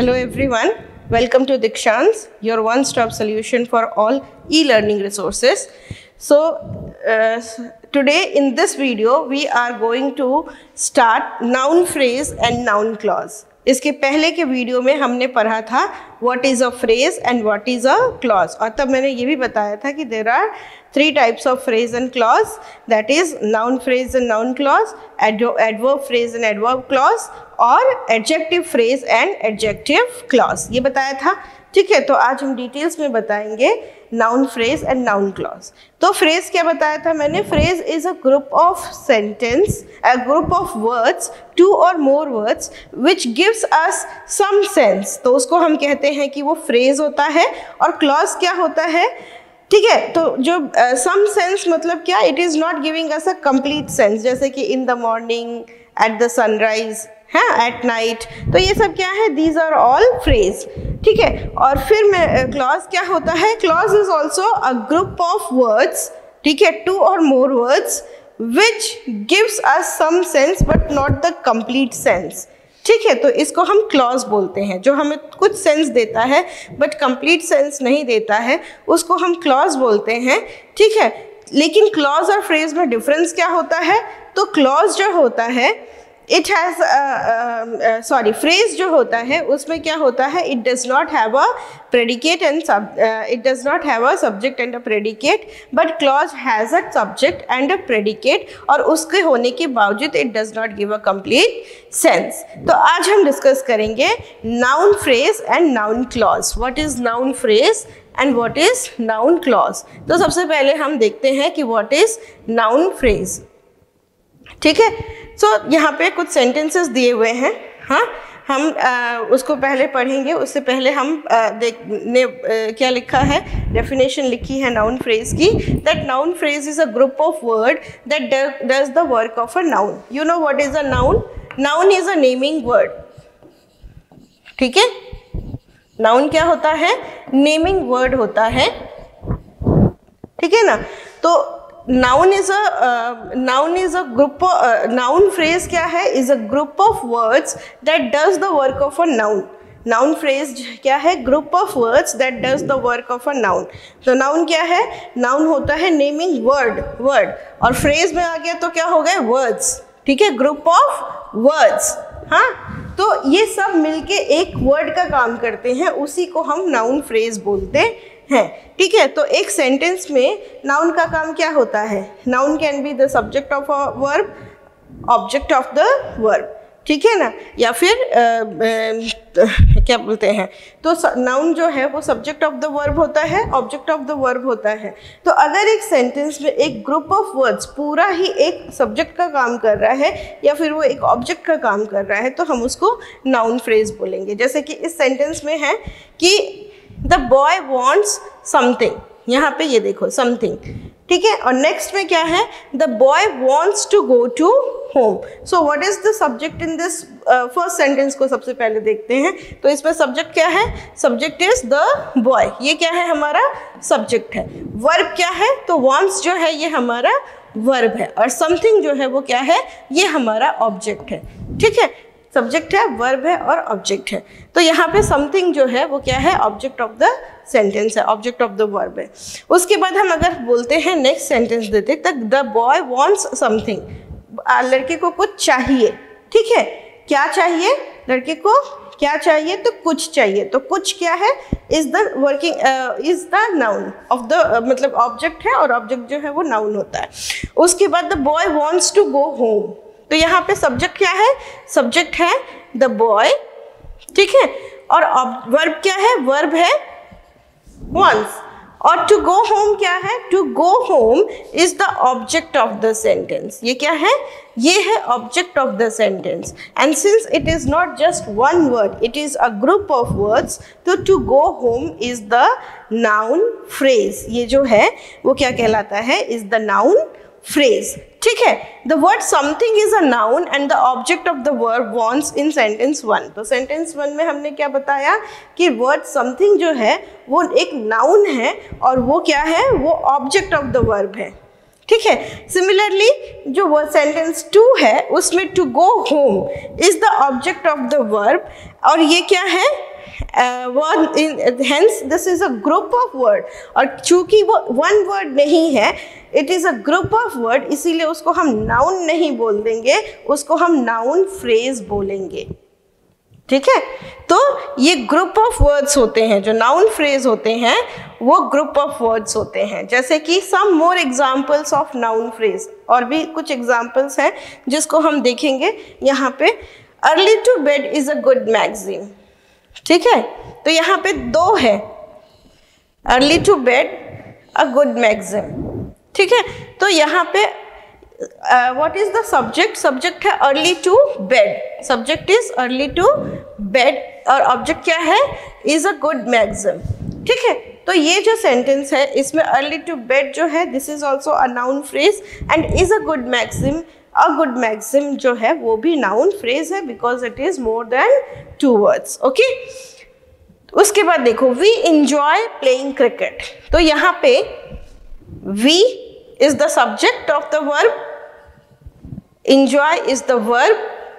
Hello everyone, welcome to Dikshans, your one-stop solution for all e-learning resources. So today in this video we are going to start noun phrase and noun clause. इसके पहले के video में हमने पढ़ा था what is a phrase and what is a clause, और तब मैंने ये भी बताया था कि there are 3 types of phrase and clause, that is noun phrase and noun clause, adverb phrase and adverb clause, और adjective phrase and adjective clause, ये बताया था. ठीक है, तो आज हम डिटेल्स में बताएंगे noun phrase and noun clause. तो फ्रेज क्या बताया था मैंने? Phrase is a group of sentence, a group of words, 2 or more words which gives us some sense. तो उसको हम कहते हैं कि वो फ्रेज होता है. और क्लॉज क्या होता है? ठीक है, तो जो सम सेंस मतलब क्या? It is not giving us a complete sense, जैसे कि in the morning, at the sunrise, है एट नाइट, तो ये सब क्या है? These are all phrase. ठीक है, और फिर में क्लॉज क्या होता है? Clause is also a group of words, ठीक है, 2 or more words which gives us some sense but not the complete sense. ठीक है, तो इसको हम क्लॉज बोलते हैं. जो हमें कुछ सेंस देता है बट कंप्लीट सेंस नहीं देता है, उसको हम क्लॉज बोलते हैं. ठीक है, लेकिन क्लॉज और फ्रेज में डिफरेंस क्या होता है? तो क्लॉज जो होता है इट हैज़ फ्रेज जो होता है उसमें क्या होता है? It does not have a predicate and it does not have a subject and a predicate, but clause has a subject and a predicate, और उसके होने के बावजूद it does not give a complete sense. तो आज हम discuss करेंगे noun phrase and noun clause. What is noun phrase and what is noun clause? तो सबसे पहले हम देखते हैं कि व्हाट इज नाउन फ्रेज. ठीक है, सो यहाँ पे कुछ सेंटेंसेस दिए हुए हैं. हाँ, हम उसको पहले पढ़ेंगे. उससे पहले हम क्या लिखा है? डेफिनेशन लिखी है नाउन फ्रेज की, that noun phrase is a group of word that does the work of a noun. You know what is a noun? Noun is a naming word. ठीक है, नाउन क्या होता है? नेमिंग वर्ड होता है. ठीक है ना, तो noun is a group. Noun phrase क्या है? Is a group of words that does the work of a noun. Noun phrase क्या है? Group of words that does the work of a noun. तो नाउन क्या है? Noun होता है naming word, और फ्रेज में आ गया तो क्या हो गए? वर्ड्स. ठीक है, ग्रुप ऑफ वर्ड्स. हाँ, तो ये सब मिलके एक वर्ड का काम करते हैं, उसी को हम नाउन फ्रेज बोलते हैं. ठीक है, तो एक सेंटेंस में नाउन का काम क्या होता है? Noun can be the subject of a verb, object of the verb. ठीक है ना, या फिर क्या बोलते हैं? तो नाउन जो है वो सब्जेक्ट ऑफ द वर्ब होता है, ऑब्जेक्ट ऑफ द वर्ब होता है. तो अगर एक सेंटेंस में एक ग्रुप ऑफ वर्ड्स पूरा ही एक सब्जेक्ट का काम कर रहा है या फिर वो एक ऑब्जेक्ट का काम कर रहा है, तो हम उसको नाउन फ्रेज बोलेंगे. जैसे कि इस सेंटेंस में है कि द बॉय वॉन्ट्स समथिंग. यहाँ पे ये देखो समथिंग. ठीक है, और नेक्स्ट में क्या है? The boy wants to go to home. So what is the subject in this first sentence को सबसे पहले देखते हैं. तो इसमें सब्जेक्ट क्या है? Subject is the boy. ये क्या है? हमारा सब्जेक्ट है. वर्ब क्या है? तो वॉन्ट्स जो है ये हमारा वर्ब है, और समथिंग जो है वो क्या है? ये हमारा ऑब्जेक्ट है. ठीक है, सब्जेक्ट है, वर्ब है और ऑब्जेक्ट है. तो यहाँ पे समथिंग जो है वो क्या है? ऑब्जेक्ट ऑफ द सेंटेंस है, ऑब्जेक्ट ऑफ द वर्ब है. उसके बाद हम अगर बोलते हैं नेक्स्ट सेंटेंस देते तक, द बॉय वांट्स समथिंग. लड़के को कुछ चाहिए. ठीक है, क्या चाहिए? लड़के को क्या चाहिए? तो कुछ चाहिए. तो कुछ क्या है? Is the noun of the, मतलब ऑब्जेक्ट है, और ऑब्जेक्ट जो है वो नाउन होता है. उसके बाद the boy wants to go home. तो यहाँ पे सब्जेक्ट क्या है? सब्जेक्ट है द बॉय. ठीक है, और वर्ब क्या है? वर्ब है वंस. और टू गो होम क्या है? To go home is the object of the sentence. ये क्या है? ये है object of the sentence. And since it is not just one word, it is a group of words, तो to go home is the noun phrase. ये जो है वो क्या कहलाता है? Is the noun phrase. ठीक है, the word something is a noun and the object of the verb wants in sentence 1. तो सेंटेंस 1 में हमने क्या बताया कि वर्ड समथिंग जो है वो एक नाउन है, और वो क्या है? वो ऑब्जेक्ट ऑफ द वर्ब है. ठीक है, सिमिलरली जो वर्ड सेंटेंस 2 है उसमें to go home is the object of the verb, और ये क्या है? hence this is a group of word, और चूंकि वो one word नहीं है, it is a group of word, इसीलिए उसको हम noun नहीं बोल देंगे, उसको हम noun phrase बोलेंगे। ठीक है, तो ये ग्रुप ऑफ वर्ड्स होते हैं, जो नाउन फ्रेज होते हैं वो ग्रुप ऑफ वर्ड्स होते हैं। जैसे कि some more examples of noun phrase, और भी कुछ एग्जांपल्स हैं जिसको हम देखेंगे यहाँ पे। Early to bed is a good magazine, ठीक है, तो यहाँ पे दो है, early to bed a good magazine, ठीक है। तो यहाँ पे what is the subject? Subject है early to bed, subject is early to bed, और object क्या है? is a good maxim, ठीक है। तो ये जो sentence है इसमें early to bed जो है this is also a noun phrase, and is a good maxim, a good maxim जो है वो भी noun phrase है because it is more than 2 words, okay। उसके बाद देखो we enjoy playing cricket, तो यहाँ पे we is the subject of the verb, enjoy is the verb,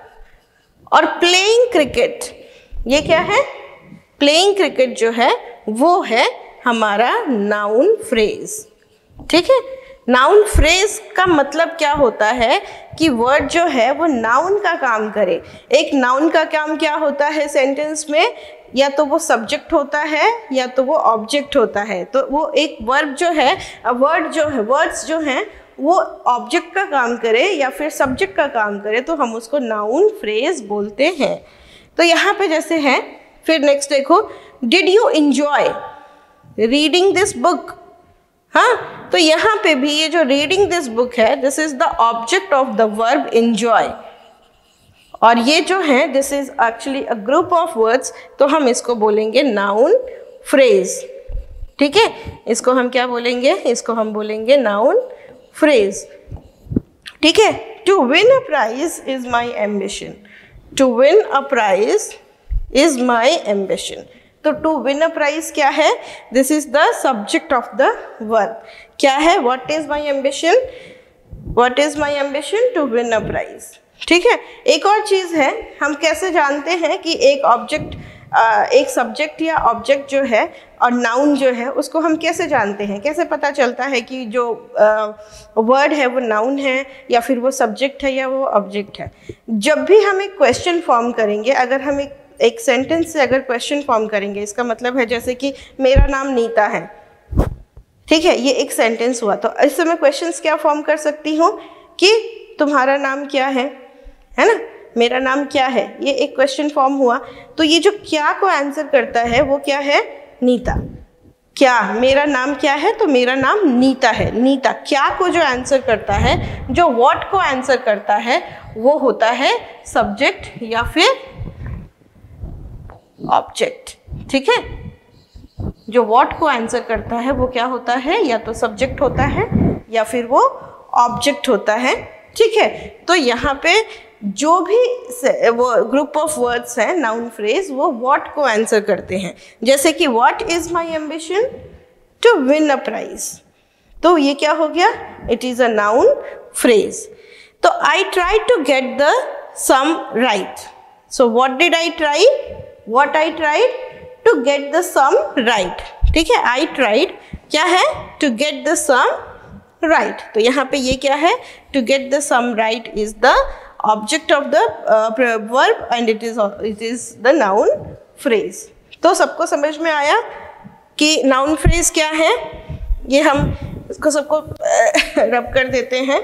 और playing cricket ये क्या है? playing cricket जो है वो है हमारा noun phrase, ठीक है। noun phrase का मतलब क्या होता है कि word जो है वो noun का काम करे। एक noun का काम क्या होता है सेंटेंस में? या तो वो सब्जेक्ट होता है या तो वो ऑब्जेक्ट होता है। तो वो एक वर्ब जो है, वर्ड जो है, वर्ड्स जो हैं वो ऑब्जेक्ट का काम करे या फिर सब्जेक्ट का काम करे तो हम उसको नाउन फ्रेज बोलते हैं। तो यहाँ पे जैसे है, फिर नेक्स्ट देखो, did you enjoy reading this book, हाँ, तो यहाँ पे भी ये जो रीडिंग दिस बुक है this is the object of the verb enjoy, और ये जो है this is actually a group of words, तो हम इसको बोलेंगे नाउन फ्रेज, ठीक है। इसको हम क्या बोलेंगे? इसको हम बोलेंगे नाउन फ्रेज, ठीक है। To win a prize is my ambition, to win a prize is my ambition, तो टू विन अ प्राइज क्या है? This is the subject of the verb. क्या है? What is my ambition, what is my ambition? To win a prize, ठीक है। एक और चीज़ है, हम कैसे जानते हैं कि एक ऑब्जेक्ट, एक सब्जेक्ट या ऑब्जेक्ट जो है और नाउन जो है उसको हम कैसे जानते हैं? कैसे पता चलता है कि जो वर्ड है वो नाउन है या फिर वो सब्जेक्ट है या वो ऑब्जेक्ट है? जब भी हम एक क्वेश्चन फॉर्म करेंगे, अगर हम एक सेंटेंस से अगर क्वेश्चन फॉर्म करेंगे, इसका मतलब है जैसे कि मेरा नाम नीता है, ठीक है, ये एक सेंटेंस हुआ, तो इससे मैं क्वेश्चंस क्या फॉर्म कर सकती हूँ कि तुम्हारा नाम क्या है ना, मेरा नाम क्या है, ये एक क्वेश्चन फॉर्म हुआ। तो ये जो क्या को आंसर करता है वो क्या है? नीता। क्या, मेरा नाम क्या है? तो मेरा नाम नीता है, नीता। क्या को जो आंसर करता है, जो व्हाट को आंसर करता है वो होता है सब्जेक्ट या फिर ऑब्जेक्ट, ठीक है। जो व्हाट को आंसर करता है वो क्या होता है? या तो सब्जेक्ट होता है या फिर वो ऑब्जेक्ट होता है, ठीक है। तो यहाँ पे जो भी वो ग्रुप ऑफ वर्ड्स हैं नाउन फ्रेज, वो व्हाट को आंसर करते हैं। जैसे कि what is my ambition? To win a prize, तो ये क्या हो गया? It is a noun phrase. तो I try to get the sum right, so what did I try? What I tried? To get the sum right, ठीक है। I tried क्या है? To get the sum right, तो यहाँ पे ये क्या है? To get the sum right is the object of the verb and it is the noun phrase. तो सबको समझ में आया कि नाउन फ्रेज क्या है? ये हम इसको सबको रब कर देते हैं।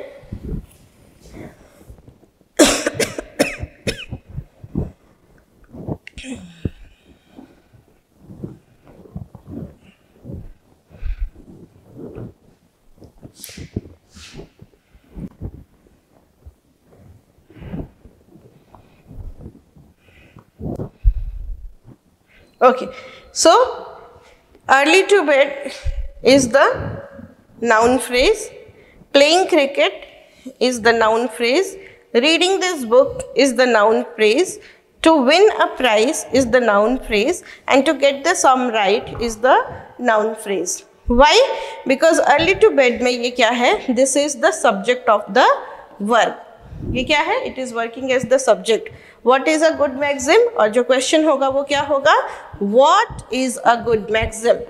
Okay, so early to bed is the noun phrase, playing cricket is the noun phrase, reading this book is the noun phrase, to win a prize is the noun phrase, and to get the sum right is the noun phrase. Why? Because early to bed में ये क्या है? This is the subject of the verb. ये क्या है? It is working as the subject. What is a good maxim, और जो question होगा वो क्या होगा, what is a good maxim.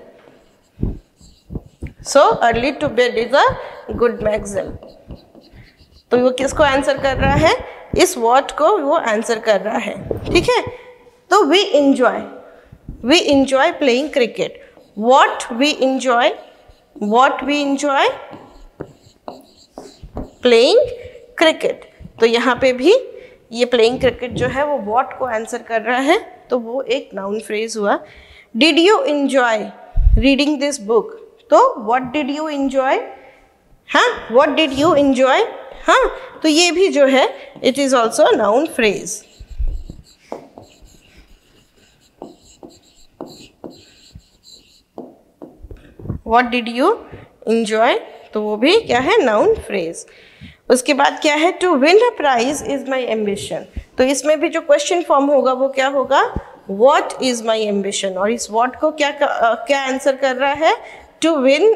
So early to bed is a good maxim. तो वो किसको आंसर कर रहा है, इस व्हाट को वो आंसर कर रहा है. ठीक है. तो we enjoy playing cricket. What we enjoy playing cricket. तो यहाँ पे भी ये प्लेइंग क्रिकेट जो है वो व्हाट को आंसर कर रहा है, तो वो एक नाउन फ्रेज हुआ. Did you enjoy reading this book, तो व्हाट डिड यू इंजॉय, हाँ व्हाट डिड यू इंजॉय, हाँ तो ये भी जो है it is also noun phrase. What did you enjoy, तो वो भी क्या है, नाउन फ्रेज. उसके बाद क्या है, to win a prize is my ambition. तो इसमें भी जो क्वेश्चन फॉर्म होगा वो क्या होगा, व्हाट इज माई एम्बिशन, और इस व्हाट को क्या आंसर कर रहा है, to win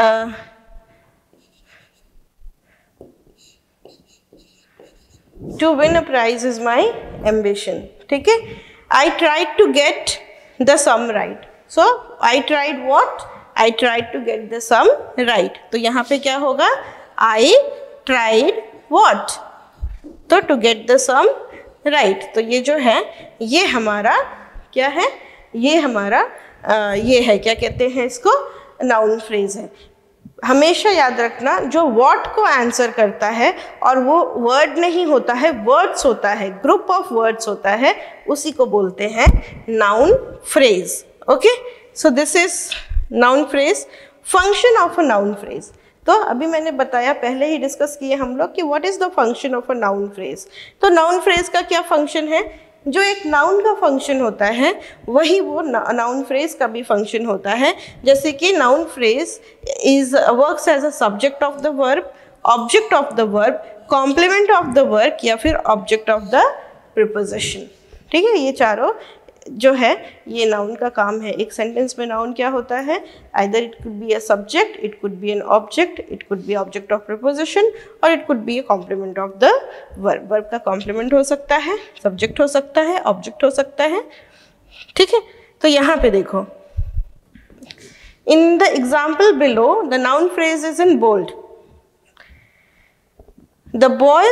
a prize is my ambition. ठीक है. I tried to get the sum right. So I tried what, I tried to get the sum right. तो यहाँ पे क्या होगा, I tried what, तो to get the sum right. तो ये जो है ये हमारा क्या है, ये हमारा ये है, क्या कहते हैं इसको, नाउन फ्रेज है. हमेशा याद रखना, जो what को आंसर करता है और वो वर्ड नहीं होता है, वर्ड्स होता है, ग्रुप ऑफ वर्ड्स होता है, उसी को बोलते हैं noun phrase. Okay. So this is noun phrase. Function of a noun phrase. तो अभी मैंने बताया, पहले ही डिस्कस किए हम लोग कि what is the function of a noun phrase. तो नाउन फ्रेज का क्या फंक्शन है, जो एक नाउन का फंक्शन होता है वही वो नाउन फ्रेज का भी फंक्शन होता है. जैसे कि noun phrase is works as a subject of the verb, object of the verb, complement of the verb या फिर ऑब्जेक्ट ऑफ द प्रीपोजिशन. ठीक है. ये चारों जो है ये नाउन का काम है. एक सेंटेंस में नाउन क्या होता है, either it could be a subject, it could be an object, it could be object of preposition, और it could be a complement of the verb. Verb का कॉम्प्लीमेंट हो सकता है, सब्जेक्ट हो सकता है, ऑब्जेक्ट हो सकता है. ठीक है. तो यहाँ पे देखो, in the example below the noun phrase is in bold. The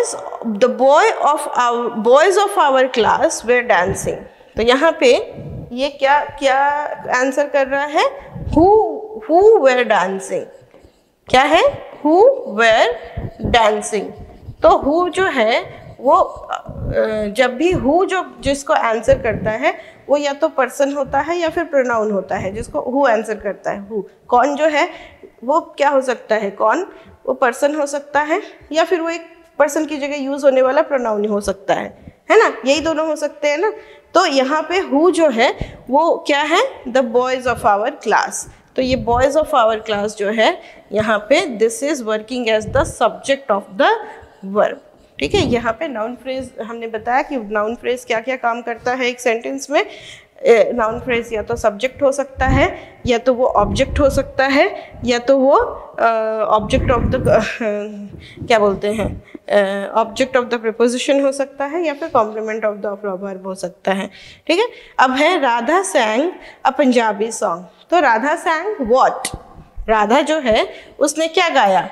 boys of our class were dancing. तो यहाँ पे ये क्या आंसर कर रहा है, who were dancing. क्या है, who were dancing. तो who जो है वो जब भी who जिसको आंसर करता है वो या तो पर्सन होता है या फिर प्रोनाउन होता है. जिसको who आंसर करता है, who. कौन जो है वो क्या हो सकता है, कौन वो पर्सन हो सकता है या फिर वो एक पर्सन की जगह यूज होने वाला प्रोनाउन हो सकता है ना. यही दोनों हो सकते हैं ना. तो यहाँ पे हु जो है वो क्या है, the boys of our class. तो ये बॉयज ऑफ आवर क्लास जो है यहाँ पे this is working as the subject of the verb. ठीक है. यहाँ पे नाउन फ्रेज हमने बताया कि नाउन फ्रेज क्या क्या काम करता है एक सेंटेंस में. नाउन फ्रेज या तो सब्जेक्ट हो सकता है, या तो वो ऑब्जेक्ट हो सकता है, या तो वो ऑब्जेक्ट ऑफ द क्या बोलते हैं, ऑब्जेक्ट ऑफ द प्रीपोजिशन हो सकता है, या फिर कॉम्प्लीमेंट ऑफ द वर्ब हो सकता है. ठीक है. अब है Radha sang a Punjabi song. तो राधा सैंग व्हाट, राधा जो है उसने क्या गाया,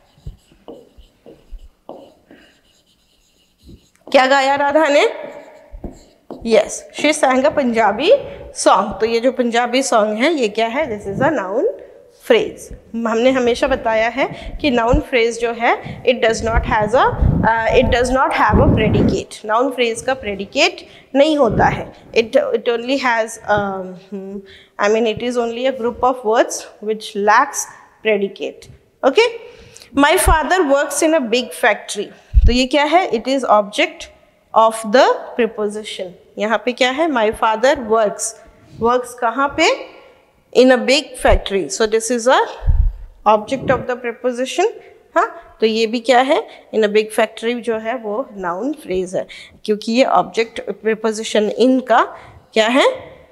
क्या गाया राधा ने, yes she sang a Punjabi song. तो ये जो पंजाबी सॉन्ग है ये क्या है, this is a noun phrase. हमने हमेशा बताया है कि नाउन फ्रेज जो है it does not have a predicate. Noun phrase का प्रेडिकेट नहीं होता है. It only has I mean it is only a group of words which lacks predicate. Okay. My father works in a big factory. तो ये क्या है, it is object of the preposition. यहाँ पे क्या है, माई फादर वर्क्स. वर्क्स कहाँ पे, in a big factory. So this is a object of the preposition. हाँ. तो ये भी क्या है, इन अ बिग फैक्ट्री जो है वो नाउन फ्रेज है, क्योंकि ये ऑब्जेक्ट प्रीपोजिशन इन का क्या है,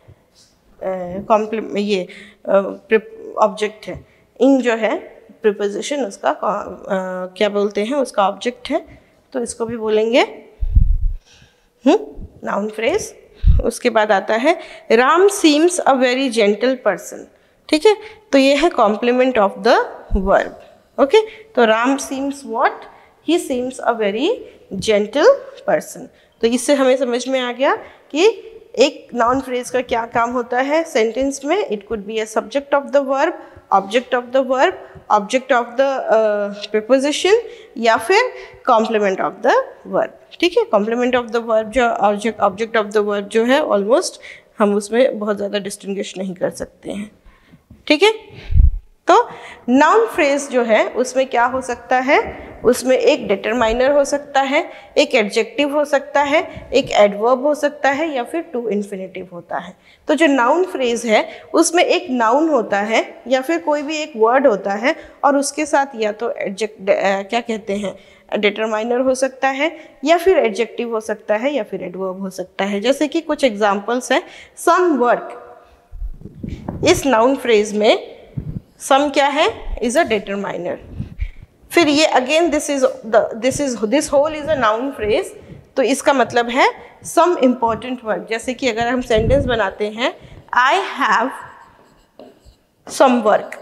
ये ऑब्जेक्ट है. इन जो है प्रीपोजिशन उसका क्या बोलते हैं, उसका ऑब्जेक्ट है. तो इसको भी बोलेंगे नाउन फ्रेज। उसके बाद आता है Ram seems a very gentle person, ठीक है, तो ये है complement of the verb. Okay, तो Ram seems what, he seems a very gentle person. तो इससे हमें समझ में आ गया कि एक नाउन फ्रेज का क्या काम होता है सेंटेंस में। It could be a subject of the verb, object of the verb, object of the preposition, या फिर कॉम्प्लीमेंट ऑफ द वर्ब। ठीक है, कॉम्प्लीमेंट ऑफ द वर्ब जो ऑब्जेक्ट ऑफ द वर्ब जो है ऑलमोस्ट हम उसमें बहुत ज़्यादा डिस्टिंग्विश नहीं कर सकते हैं। ठीक है, तो नाउन फ्रेज जो है उसमें क्या हो सकता है, उसमें एक डिटरमाइनर हो सकता है, एक एडजेक्टिव हो सकता है, एक एडवर्ब हो सकता है, या फिर टू इन्फिनेटिव होता है। तो जो नाउन फ्रेज है उसमें एक नाउन होता है या फिर कोई भी एक वर्ड होता है और उसके साथ या तो क्या कहते हैं डिटरमाइनर हो सकता है, या फिर एडजेक्टिव हो सकता है, या फिर एडवर्ब हो सकता है। जैसे कि कुछ एग्जांपल्स हैं, सम वर्क, इस नाउन फ्रेज में सम क्या है, इज अ डिटरमाइनर। फिर ये again this whole is a noun phrase, तो इसका मतलब है सम इम्पॉर्टेंट वर्क। जैसे कि अगर हम सेंटेंस बनाते हैं, आई हैव सम वर्क,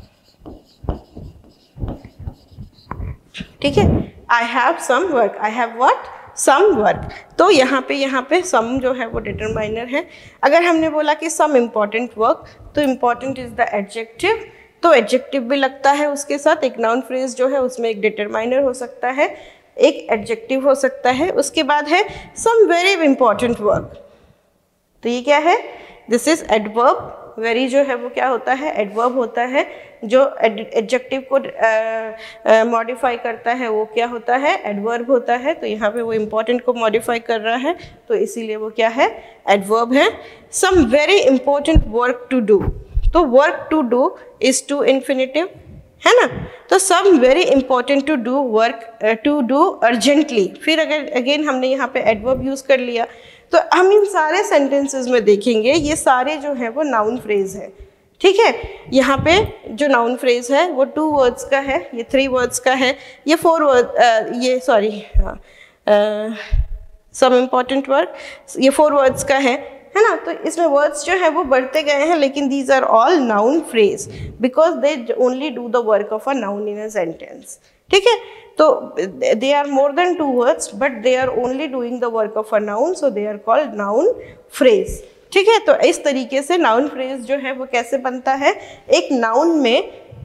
ठीक है, I have some work, I have what, some work. तो यहाँ पे सम जो है वो डिटरमाइनर है। अगर हमने बोला कि सम इम्पॉर्टेंट वर्क, तो इम्पॉर्टेंट इज द एडजेक्टिव, तो एडजेक्टिव भी लगता है उसके साथ। एक नाउन फ्रेज जो है उसमें एक डिटरमाइनर हो सकता है, एक एडजेक्टिव हो सकता है। उसके बाद है सम वेरी इम्पॉर्टेंट वर्क, तो ये क्या है, दिस इज एडवर्ब। वेरी जो है वो क्या होता है, एडवर्ब होता है। जो एडजेक्टिव को मॉडिफाई करता है वो क्या होता है, एडवर्ब होता है। तो यहाँ पे वो इम्पॉर्टेंट को मॉडिफाई कर रहा है, तो इसीलिए वो क्या है, एडवर्ब है। Some very important work to do, तो work to do is to infinitive, है ना। तो some very important to do work, to do urgently. फिर अगर अगेन हमने यहाँ पे एडवर्ब यूज कर लिया, तो हम इन सारे सेंटेंसेस में देखेंगे ये सारे जो है वो नाउन फ्रेज है। ठीक है, यहाँ पे जो नाउन फ्रेज है वो 2 वर्ड्स का है, ये 3 वर्ड्स का है, ये 4 वर्ड ये सॉरी सम इम्पॉर्टेंट वर्क ये 4 वर्ड्स का है ना। तो इसमें वर्ड्स जो है वो बढ़ते गए हैं, लेकिन these are all noun phrase because they only do the work of a noun in a sentence. ठीक है, तो they are more than 2 words but they are only doing the work of a noun, so they are called noun phrase. ठीक है, तो इस तरीके से noun phrase जो है वो कैसे बनता है, एक नाउन में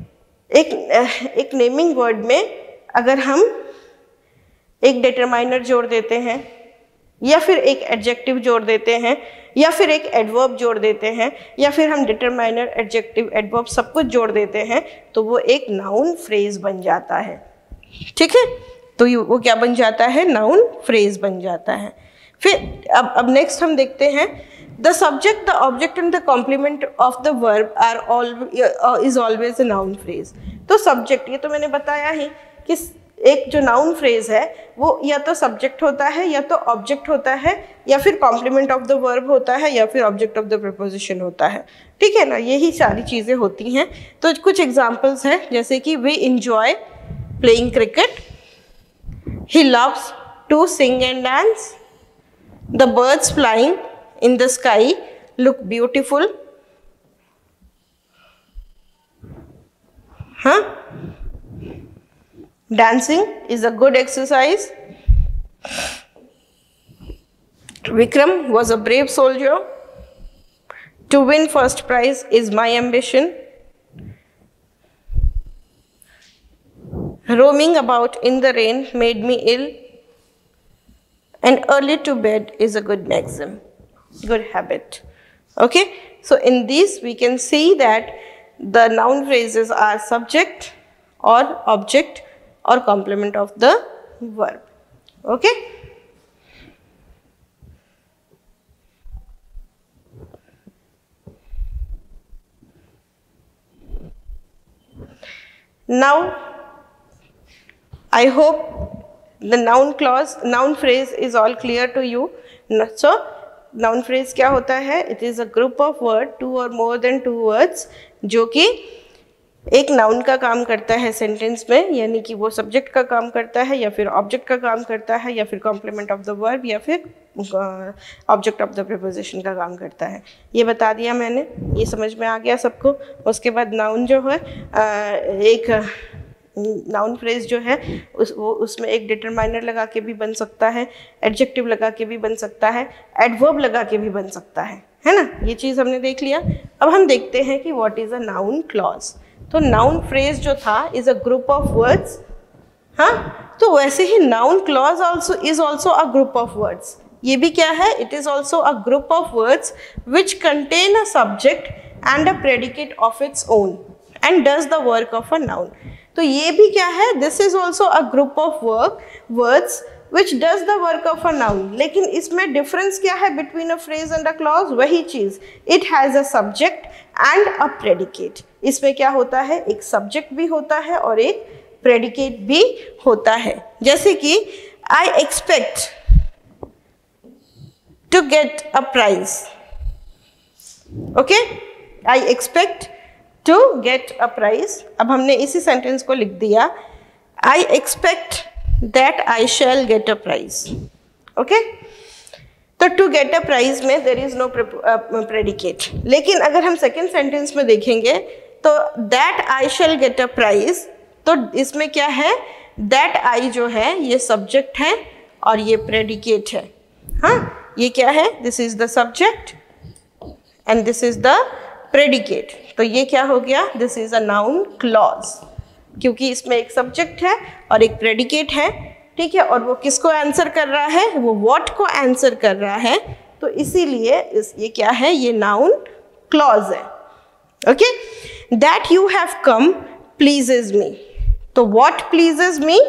एक नेमिंग वर्ड में अगर हम एक डिटरमाइनर जोड़ देते हैं, या फिर एक एडजेक्टिव जोड़ देते हैं, या फिर एक एडवर्ब जोड़ देते हैं, या फिर हम डिटरमाइनर, एडजेक्टिव, एडवर्ब सब कुछ जोड़ देते हैं, तो वो एक नाउन फ्रेज बन जाता है। ठीक है, तो वो क्या बन जाता है, नाउन फ्रेज बन जाता है। फिर अब नेक्स्ट हम देखते हैं, the subject, the object and the complement of the verb are is always a noun phrase. तो सब्जेक्ट, ये तो मैंने बताया ही कि एक जो नाउन फ्रेज है वो या तो सब्जेक्ट होता है, या तो ऑब्जेक्ट होता है, या फिर कॉम्प्लीमेंट ऑफ द वर्ब होता है, या फिर ऑब्जेक्ट ऑफ द प्रीपोजिशन होता है। ठीक है ना, यही सारी चीज़ें होती हैं। तो कुछ एग्जांपल्स हैं, जैसे कि we enjoy playing cricket, he loves to sing and dance, the birds flying in the sky look beautiful. हाँ, dancing is a good exercise. Vikram was a brave soldier. To win first prize is my ambition. Roaming about in the rain made me ill. And early to bed is a good maxim, good habit. Okay, so in these we can see that the noun phrases are subject or object or complement of the verb. Okay, now I hope the noun phrase is all clear to you. So noun phrase क्या होता है, it is a group of word, 2 or more than 2 words, जो कि एक noun का काम करता है सेंटेंस में, यानी कि वो सब्जेक्ट का काम करता है या फिर ऑब्जेक्ट का काम करता है या फिर कॉम्प्लीमेंट ऑफ द वर्ब या फिर ऑब्जेक्ट ऑफ द प्रीपोजिशन का काम करता है। ये बता दिया मैंने, ये समझ में आ गया सबको। उसके बाद नाउन जो है एक नाउन फ्रेज जो है उसमें एक डिटरमाइनर लगा के भी बन सकता है, एडजेक्टिव लगा के भी बन सकता है, एडवर्ब लगा के भी बन सकता है ना। ये चीज़ हमने देख लिया। अब हम देखते हैं कि what is a noun clause. तो नाउन फ्रेज जो था is a group of words, हाँ, तो वैसे ही noun clause also is also a group of words. ये भी क्या है? It is also a group of words which contain a subject and a predicate of its own and does the work of a noun. तो ये भी क्या है? This is also a group of words which does the work of a noun. लेकिन इसमें difference क्या है between a phrase and a clause? वही चीज, it has a subject and a predicate. इसमें क्या होता है? एक सब्जेक्ट भी होता है और एक प्रेडिकेट भी होता है। जैसे कि I expect to get a prize, okay, I expect to get a prize. अब हमने इसी सेंटेंस को लिख दिया, I expect that I shall get a prize, okay. तो टू गेट अ प्राइज में देर इज नो प्रेडिकेट। लेकिन अगर हम सेकेंड सेंटेंस में देखेंगे तो that I shall get a prize, तो इसमें क्या है? दैट आई जो है ये सब्जेक्ट है और ये प्रेडिकेट है। हाँ, ये क्या है? This is the subject and this is the predicate. तो ये क्या हो गया? This is a noun clause, क्योंकि इसमें एक सब्जेक्ट है और एक प्रेडिकेट है, ठीक है। और वो किसको आंसर कर रहा है? वो व्हाट को आंसर कर रहा है। तो इसीलिए ये क्या है? ये नाउन क्लॉज है, okay. That you have come pleases me, तो what pleases me?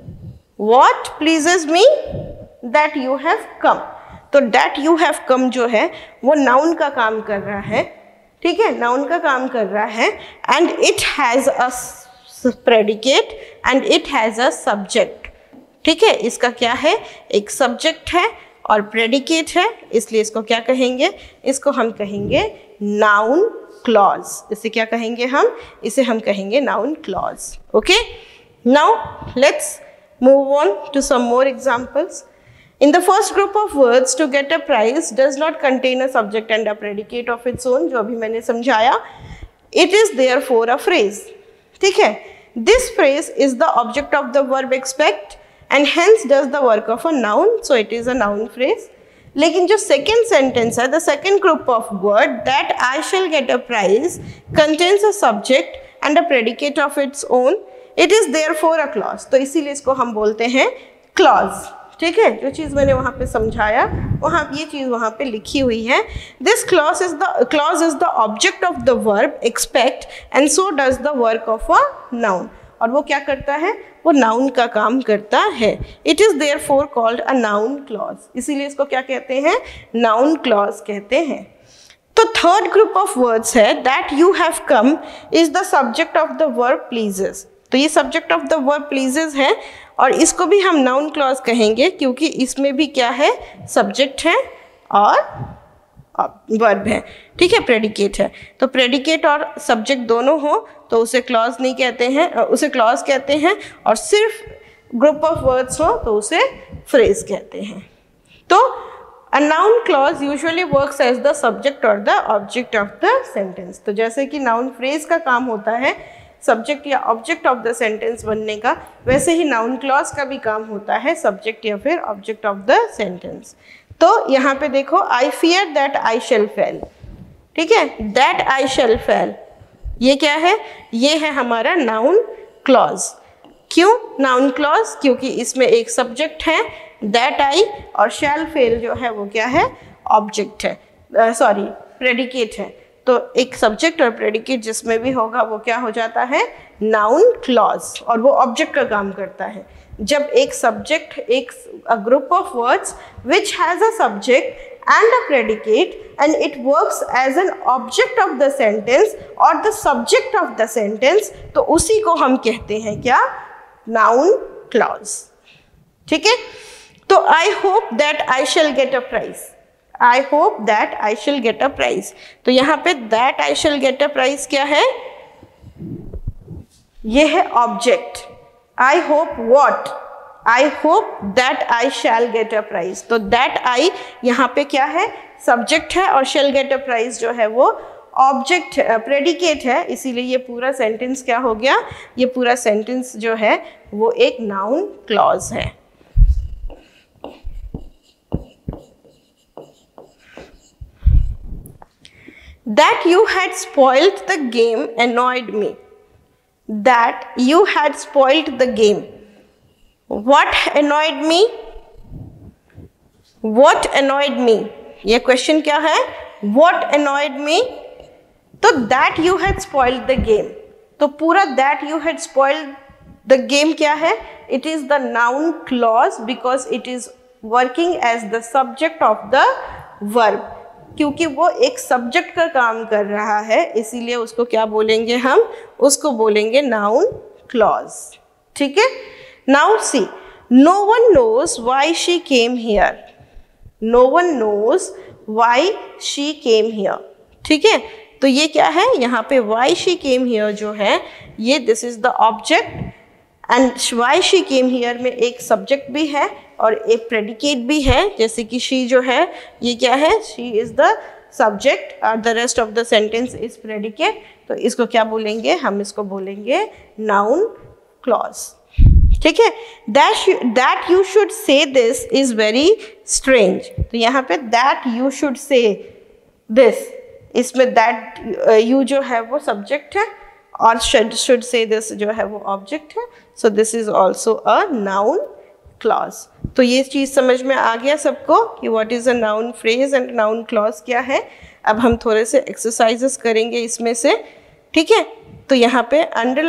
What pleases me? That you have come. तो दैट यू हैव कम जो है वो नाउन का काम कर रहा है, ठीक है, नाउन का काम कर रहा है। And it has a predicate and it has a subject, ठीक है। इसका क्या है? एक सब्जेक्ट है और प्रेडिकेट है, इसलिए इसको क्या कहेंगे? इसको हम कहेंगे नाउन क्लॉज। इसे क्या कहेंगे हम? इसे हम कहेंगे noun clause, okay. Now let's move on to some more examples. In the first group of words, to get a prize does not contain a subject and a predicate of its own, जो अभी मैंने समझाया। It is therefore a phrase, ठीक है। This phrase is the object of the verb expect and hence does the work of a noun, so it is a noun phrase। लेकिन जो second sentence है, the second group of word, that I shall get a prize, contains a subject and a predicate of its own, it is therefore a clause। तो इसीलिए इसको हम बोलते हैं clause, ठीक है। जो चीज़ मैंने वहाँ पे समझाया वहाँ ये चीज़ वहाँ पे लिखी हुई है। This clause is the object of the verb expect and so does the work of a noun। और वो क्या करता है? वो नाउन का काम करता है। It is therefore called a noun clause। इसीलिए इसको क्या कहते हैं? नाउन क्लॉज कहते हैं। तो थर्ड ग्रुप ऑफ वर्ड्स है that you have come is the subject of the verb pleases। तो ये subject of the verb pleases है और इसको भी हम नाउन क्लॉज कहेंगे क्योंकि इसमें भी क्या है? सब्जेक्ट है और वर्ब है, ठीक है, प्रेडिकेट है। तो प्रेडिकेट और सब्जेक्ट दोनों हो तो उसे क्लॉज नहीं कहते हैं, उसे क्लॉज कहते हैं। और सिर्फ ग्रुप ऑफ वर्ड्स हो तो उसे फ्रेज कहते हैं। तो a noun clause usually works as the subject और the object of the sentence. तो जैसे कि नाउन फ्रेज का काम होता है सब्जेक्ट या ऑब्जेक्ट ऑफ द सेंटेंस बनने का, वैसे ही नाउन क्लॉज का भी काम होता है सब्जेक्ट या फिर ऑब्जेक्ट ऑफ द सेंटेंस। तो यहाँ पे देखो, I fear that I shall fail, ठीक है, दैट आई शैल फेल, ये क्या है? ये है हमारा नाउन क्लॉज। क्यों नाउन क्लॉज? क्योंकि इसमें एक सब्जेक्ट है दैट आई और शैल फेल जो है वो क्या है? ऑब्जेक्ट है, सॉरी प्रेडिकेट है। तो एक सब्जेक्ट और प्रेडिकेट जिसमें भी होगा वो क्या हो जाता है? नाउन क्लॉज, और वो ऑब्जेक्ट का काम करता है। जब एक सब्जेक्ट, एक group of words which has a subject and a predicate and it works as an object of the sentence or the subject of the sentence, तो उसी को हम कहते हैं क्या? noun clause, ठीक है। तो I hope that I shall get a prize, I hope that I shall get a prize। तो यहाँ पे that I shall get a prize क्या है? ये है object. I hope what, I hope that I shall get a prize. तो that I यहाँ पे क्या है, सब्जेक्ट है, और शैल गेट अ प्राइज जो है वो ऑब्जेक्ट प्रेडिकेट है. इसीलिए ये पूरा सेंटेंस क्या हो गया, ये पूरा सेंटेंस जो है वो एक नाउन क्लॉज है. That you had spoiled the game annoyed me. That you had spoiled the game. What annoyed me? What annoyed me? ये क्वेश्चन क्या है? What annoyed me? तो that you had spoiled the game. तो पूरा that you had spoiled the game क्या है? It is the noun clause because it is working as the subject of the verb. क्योंकि वो एक सब्जेक्ट का काम कर रहा है, इसीलिए उसको क्या बोलेंगे हम, उसको बोलेंगे नाउन क्लॉज. ठीक है. Now see, no one knows why she came here. No one knows why she came here. ठीक है. तो ये क्या है, यहाँ पे व्हाई शी केम हियर जो है ये this is the object, and why she came here में एक सब्जेक्ट भी है और एक प्रेडिकेट भी है. जैसे कि शी जो है ये क्या है, शी इज द सब्जेक्ट और the rest of the sentence is predicate. तो इसको क्या बोलेंगे, हम इसको बोलेंगे नाउन क्लॉज. ठीक है. That you should say this is very strange. तो यहाँ पे that you should say this, इसमें दैट यू जो है वो सब्जेक्ट है और शुड से दिस जो है वो ऑब्जेक्ट है. So this is also a noun clause. तो ये चीज़ समझ में आ गया सबको कि what is a noun phrase and noun clause क्या है. अब हम थोड़े से एक्सरसाइजेस करेंगे इसमें से. ठीक है. तो यहाँ पे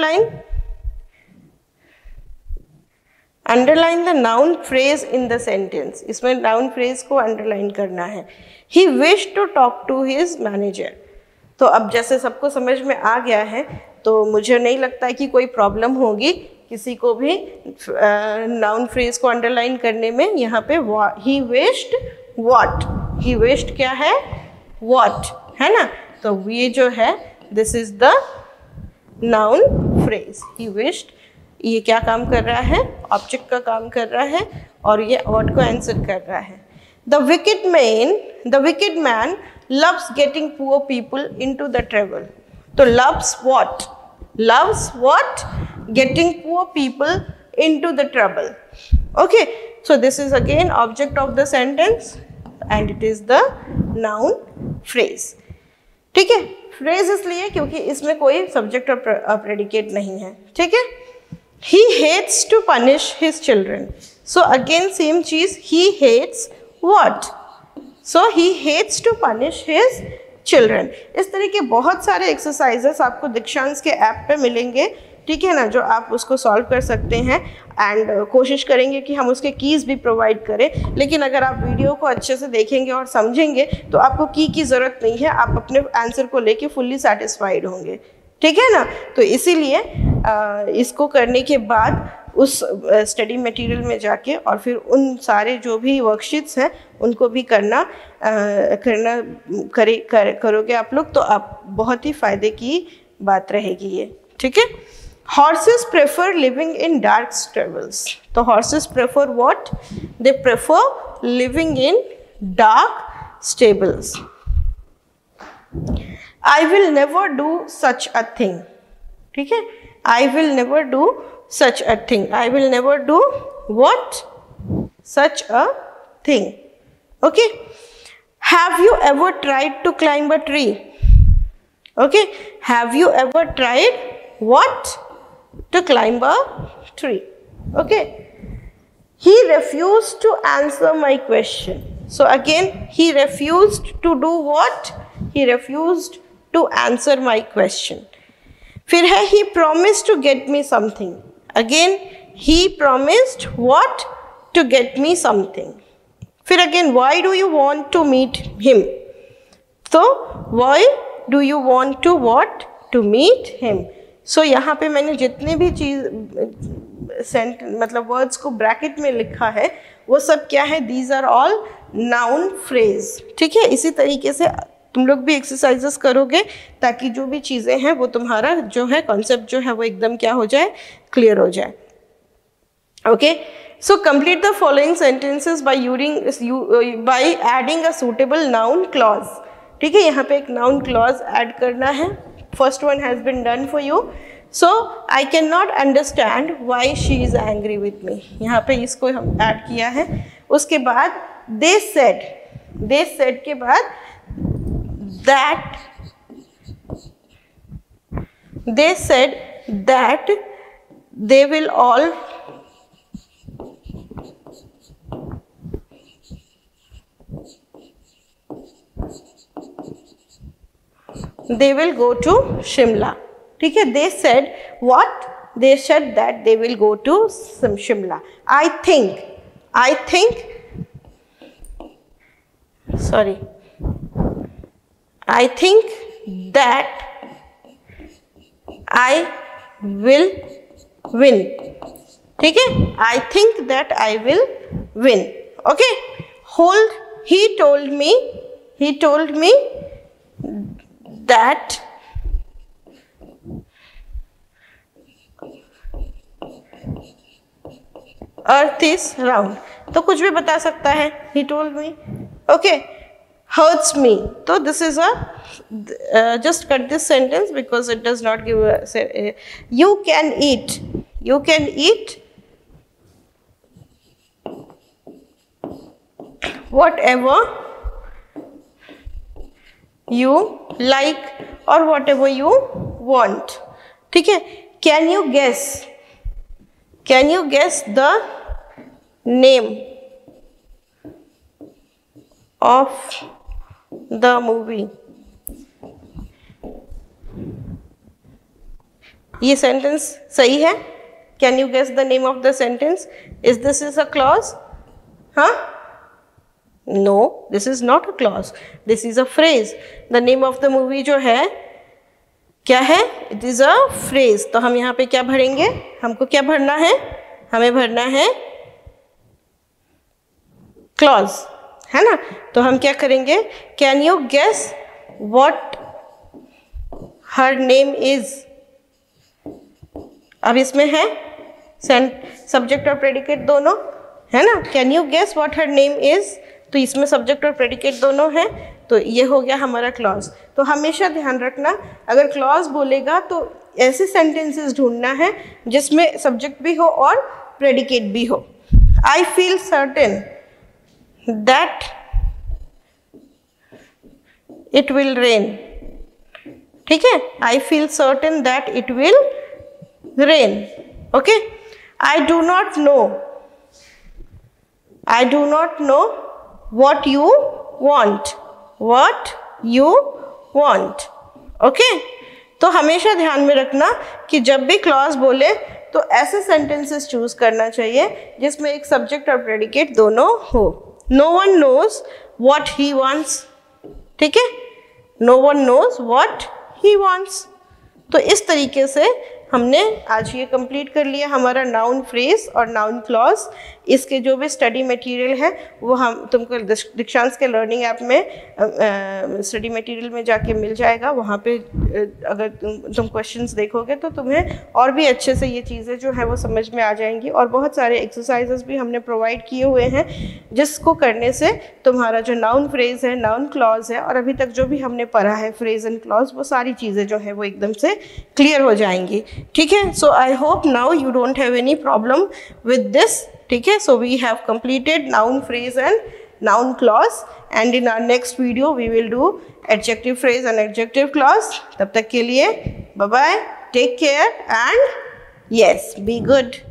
underline the noun phrase in the sentence. इसमें नाउन फ्रेज को अंडरलाइन करना है. He wish to talk to his manager. तो अब जैसे सबको समझ में आ गया है तो मुझे नहीं लगता है कि कोई प्रॉब्लम होगी किसी को भी नाउन फ्रेज को अंडरलाइन करने में. यहाँ पे he wished what, he wished क्या है, व्हाट है ना. तो ये जो है this is the noun phrase. He wished ये क्या काम कर रहा है, ऑब्जेक्ट का काम कर रहा है और ये व्हाट को आंसर कर रहा है. The wicked man loves getting poor people into the trouble. तो loves what? Loves what? Getting poor people into the trouble. Okay. So this is again object of the sentence and it is the noun phrase. ठीक है. Phrase इसलिए क्योंकि इसमें कोई subject और predicate नहीं है. ठीक है. He hates to punish his children. So again same चीज, he hates what? So he hates to punish his children. इस तरह के बहुत सारे एक्सरसाइजेस आपको दीक्षांश के ऐप पे मिलेंगे. ठीक है ना, जो आप उसको सॉल्व कर सकते हैं एंड कोशिश करेंगे कि हम उसके कीज़ भी प्रोवाइड करें. लेकिन अगर आप वीडियो को अच्छे से देखेंगे और समझेंगे तो आपको की ज़रूरत नहीं है, आप अपने आंसर को लेके फुल्ली सेटिस्फाइड होंगे. ठीक है ना. तो इसीलिए इसको करने के बाद उस स्टडी मटेरियल में जाके और फिर उन सारे जो भी वर्कशीट्स हैं उनको भी करोगे आप लोग, तो आप बहुत ही फ़ायदे की बात रहेगी ये. ठीक है. Horses prefer living in dark stables. तो horses prefer what? They prefer living in dark stables. I will never do such a thing. ठीक है. I will never do such a thing. I will never do what? Such a thing. Okay. Have you ever tried to climb a tree? Okay. Have you ever tried what? To climb a tree. Okay. He refused to answer my question. So again, he refused to do what? He refused to answer my question. फिर है he promised to get me something. Again, he promised what? To get me something. फिर again, why do you want to meet him? So, why do you want to what? To meet him. So, यहाँ पे मैंने जितने भी मतलब words को bracket में लिखा है वो सब क्या है? These are all noun phrase. ठीक है. इसी तरीके से तुम लोग भी एक्सरसाइजेस करोगे ताकि जो भी चीज़ें हैं वो तुम्हारा जो है कॉन्सेप्ट जो है वो एकदम क्या हो जाए, क्लियर हो जाए. Okay, so complete the following sentences by adding a suitable noun clause. ठीक है, यहाँ पे एक नाउन क्लॉज ऐड करना है. First one has been done for you. So I can not understand why she is angry with me. यहाँ पे इसको हम ऐड किया है. उसके बाद दे सेड के बाद that they said that they will all go to Shimla. ठीक है, they said what? They said that they will go to Shimla. I think that I will win. ठीक है, I think that I will win. Okay, he told me that earth is round. तो कुछ भी बता सकता है. He told me. Okay, hurts me. So this is just cut this sentence because it does not give a you can eat whatever you like or whatever you want. ठीक है, can you guess the name of the movie? ये sentence सही है. Can you guess the name of the sentence? Is this is a clause? हाँ, no, this is not a clause, this is a phrase. The name of the movie जो है क्या है? It is a phrase. तो हम यहाँ पे क्या भरेंगे? हमको क्या भरना है? हमें भरना है क्लॉज, है ना. तो हम क्या करेंगे? Can you guess what her name is. अब इसमें है सब्जेक्ट और प्रेडिकेट दोनों, है ना. Can you guess what her name is. तो इसमें सब्जेक्ट और प्रेडिकेट दोनों है. तो ये हो गया हमारा क्लॉज. तो हमेशा ध्यान रखना, अगर क्लॉज बोलेगा तो ऐसे सेंटेंसेस ढूंढना है जिसमें सब्जेक्ट भी हो और प्रेडिकेट भी हो. I feel certain that it will rain. ठीक है, I feel certain that it will rain. Okay, I do not know what you want. Okay, तो हमेशा ध्यान में रखना कि जब भी क्लॉज बोले तो ऐसे सेंटेंसेस चूज करना चाहिए जिसमें एक सब्जेक्ट और प्रेडिकेट दोनों हो. No one knows what he wants. ठीक है, no one knows what he wants. तो इस तरीके से हमने आज ये कंप्लीट कर लिया हमारा नाउन फ्रेज और नाउन क्लॉज. इसके जो भी स्टडी मटेरियल है वो हम तुमको दीक्षांत के लर्निंग ऐप में स्टडी मटेरियल में जाके मिल जाएगा. वहाँ पे अगर तुम क्वेश्चंस देखोगे तो तुम्हें और भी अच्छे से ये चीज़ें जो है वो समझ में आ जाएंगी. और बहुत सारे एक्सरसाइजेस भी हमने प्रोवाइड किए हुए हैं जिसको करने से तुम्हारा जो नाउन फ्रेज है, नाउन क्लॉज है और अभी तक जो भी हमने पढ़ा है फ्रेज एंड क्लॉज, वो सारी चीज़ें जो है वो एकदम से क्लियर हो जाएंगी. ठीक है, so I hope now you don't have any problem with this. ठीक है, so we have completed noun phrase and noun clause, and in our next video we will do adjective phrase and adjective clause. तब तक के लिए bye bye, take care and yes, be good.